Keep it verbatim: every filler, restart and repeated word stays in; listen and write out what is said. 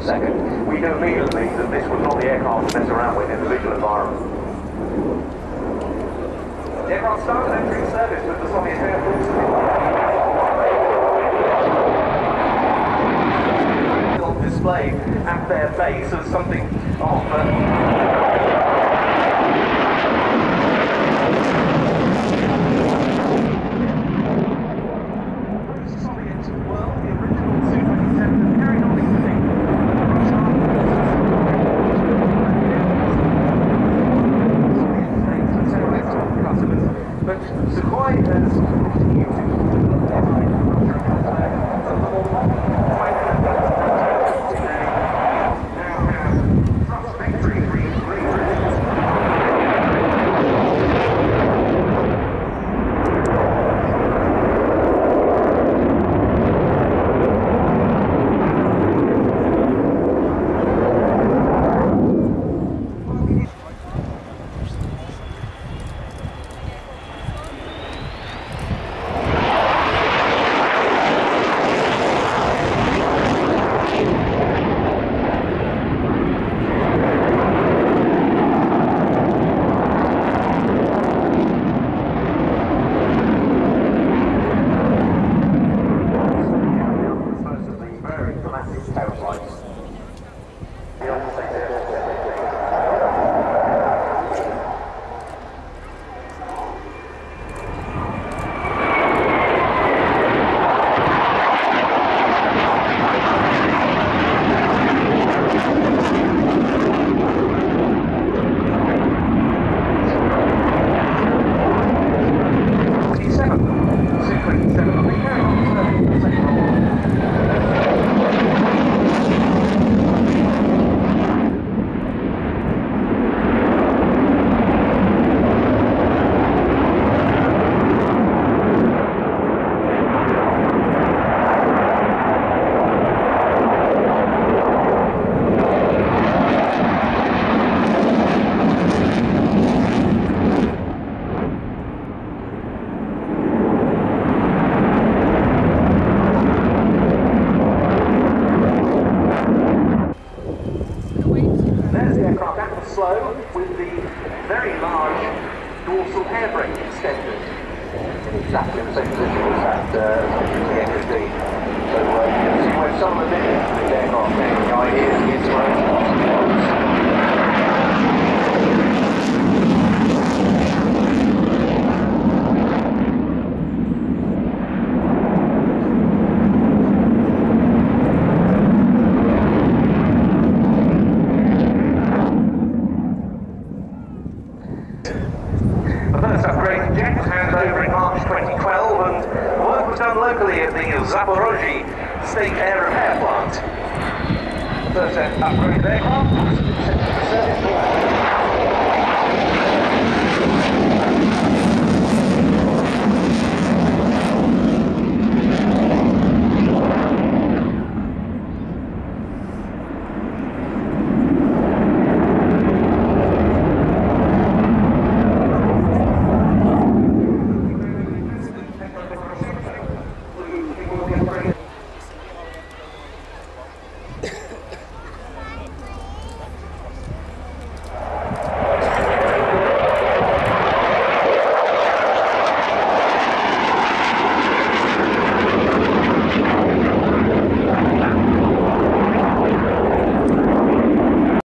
second, we knew immediately that this was not the aircraft to mess around with in the visual environment. The aircraft started entering service with the Soviet Air Force. Display at their base as something of uh, slow with the very large dorsal air brake extended in exactly the same position as that uh, the N F D. So uh, you can see where some of the limits of the aircraft now. The idea is the inspiration. twenty twelve, and work was done locally at the Zaporozhye State Air Repair Plant. The first upgraded aircraft was sent to the service.